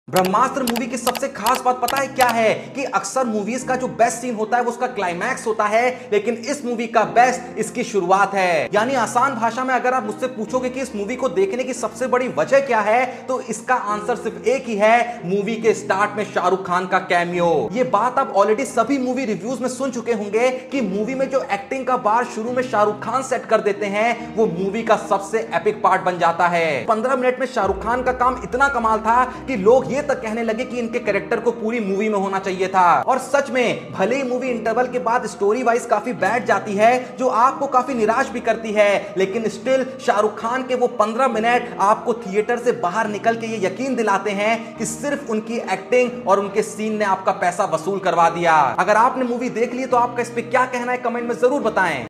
ब्रह्मास्त्र movie की सबसे खास बात पता है क्या है कि अक्सर मूवीज का जो बेस्ट सीन होता है वो उसका क्लाइमैक्स होता है, लेकिन इस मूवी का बेस्ट इसकी शुरुआत है। यानी आसान भाषा में अगर आप मुझसे पूछोगे कि इस मूवी को देखने की सबसे बड़ी वजह क्या है, तो इसका आंसर सिर्फ एक ही है, मूवी के स्टार्ट में शाहरुख खान का कैमियो। ये बात आप ऑलरेडी सभी मूवी रिव्यूज में सुन चुके होंगे कि मूवी में जो एक्टिंग का बार शुरू में शाहरुख खान सेट कर देते हैं वो मूवी का सबसे एपिक पार्ट बन जाता है। 15 मिनट में शाहरुख खान का काम इतना कमाल था कि लोग ये तक कहने लगे कि इनके कैरेक्टर को पूरी मूवी में होना चाहिए था। और सच में भले ही मूवी इंटरवल के बाद स्टोरी वाइज काफी बैठ जाती है जो आपको काफी निराश भी करती है, लेकिन स्टिल शाहरुख खान के वो 15 मिनट आपको थिएटर से बाहर निकल के ये यकीन दिलाते हैं कि सिर्फ उनकी एक्टिंग और उनके सीन ने आपका पैसा वसूल करवा दिया। अगर आपने मूवी देख ली तो आपका इस पे क्या कहना है कमेंट में जरूर बताएं।